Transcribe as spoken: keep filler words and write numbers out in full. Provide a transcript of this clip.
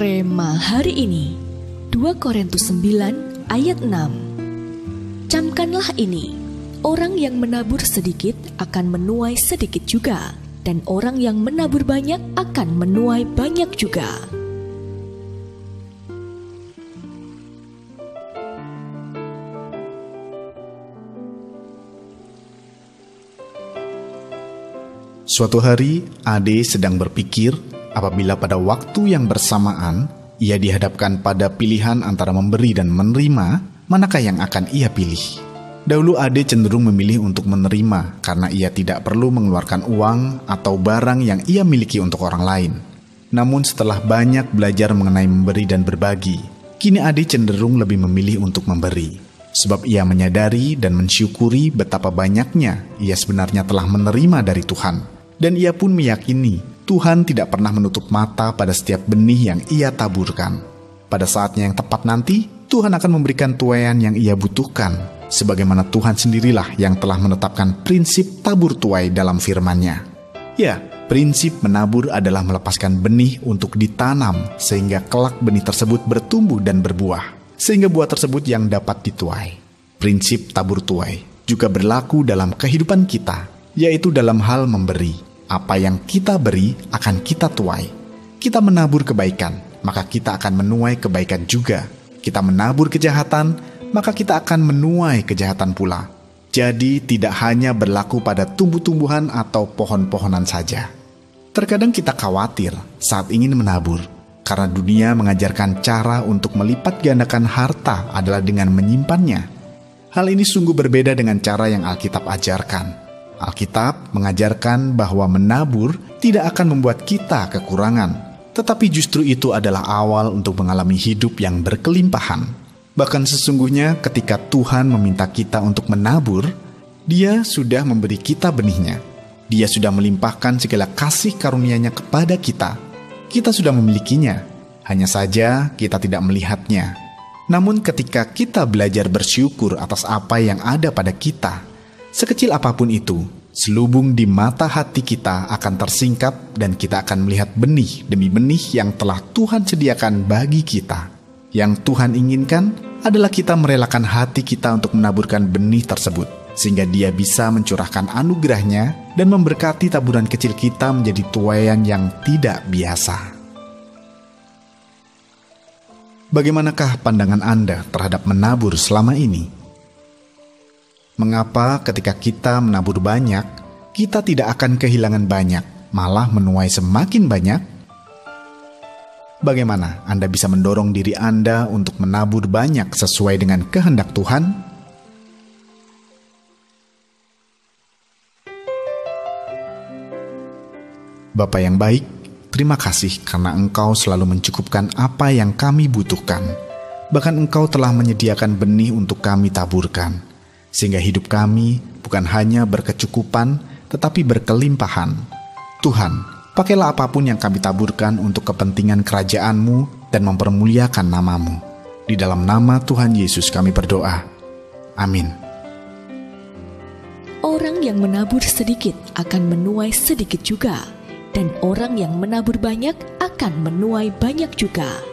Rema hari ini, dua Korintus sembilan ayat enam. Camkanlah ini, orang yang menabur sedikit akan menuai sedikit juga, dan orang yang menabur banyak akan menuai banyak juga. Suatu hari, Ade sedang berpikir apabila pada waktu yang bersamaan ia dihadapkan pada pilihan antara memberi dan menerima, manakah yang akan ia pilih? Dahulu Ade cenderung memilih untuk menerima karena ia tidak perlu mengeluarkan uang atau barang yang ia miliki untuk orang lain. Namun setelah banyak belajar mengenai memberi dan berbagi, kini Ade cenderung lebih memilih untuk memberi. Sebab ia menyadari dan mensyukuri betapa banyaknya ia sebenarnya telah menerima dari Tuhan. Dan ia pun meyakini Tuhan tidak pernah menutup mata pada setiap benih yang ia taburkan. Pada saatnya yang tepat nanti, Tuhan akan memberikan tuaian yang ia butuhkan, sebagaimana Tuhan sendirilah yang telah menetapkan prinsip tabur tuai dalam firman-Nya. Ya, prinsip menabur adalah melepaskan benih untuk ditanam, sehingga kelak benih tersebut bertumbuh dan berbuah, sehingga buah tersebut yang dapat dituai. Prinsip tabur tuai juga berlaku dalam kehidupan kita, yaitu dalam hal memberi. Apa yang kita beri akan kita tuai. Kita menabur kebaikan, maka kita akan menuai kebaikan juga. Kita menabur kejahatan, maka kita akan menuai kejahatan pula. Jadi tidak hanya berlaku pada tumbuh-tumbuhan atau pohon-pohonan saja. Terkadang kita khawatir saat ingin menabur, karena dunia mengajarkan cara untuk melipat gandakan harta adalah dengan menyimpannya. Hal ini sungguh berbeda dengan cara yang Alkitab ajarkan. Alkitab mengajarkan bahwa menabur tidak akan membuat kita kekurangan, tetapi justru itu adalah awal untuk mengalami hidup yang berkelimpahan. Bahkan sesungguhnya ketika Tuhan meminta kita untuk menabur, Dia sudah memberi kita benihnya. Dia sudah melimpahkan segala kasih karunia-Nya kepada kita. Kita sudah memilikinya, hanya saja kita tidak melihatnya. Namun ketika kita belajar bersyukur atas apa yang ada pada kita, sekecil apapun itu, selubung di mata hati kita akan tersingkap dan kita akan melihat benih demi benih yang telah Tuhan sediakan bagi kita. Yang Tuhan inginkan adalah kita merelakan hati kita untuk menaburkan benih tersebut, sehingga Dia bisa mencurahkan anugerah-Nya dan memberkati taburan kecil kita menjadi tuaian yang tidak biasa. Bagaimanakah pandangan Anda terhadap menabur selama ini? Mengapa ketika kita menabur banyak, kita tidak akan kehilangan banyak, malah menuai semakin banyak? Bagaimana Anda bisa mendorong diri Anda untuk menabur banyak sesuai dengan kehendak Tuhan? Bapa yang baik, terima kasih karena Engkau selalu mencukupkan apa yang kami butuhkan. Bahkan Engkau telah menyediakan benih untuk kami taburkan, sehingga hidup kami bukan hanya berkecukupan, tetapi berkelimpahan. Tuhan, pakailah apapun yang kami taburkan untuk kepentingan kerajaan-Mu dan mempermuliakan nama-Mu. Di dalam nama Tuhan Yesus kami berdoa. Amin. Orang yang menabur sedikit akan menuai sedikit juga, dan orang yang menabur banyak akan menuai banyak juga.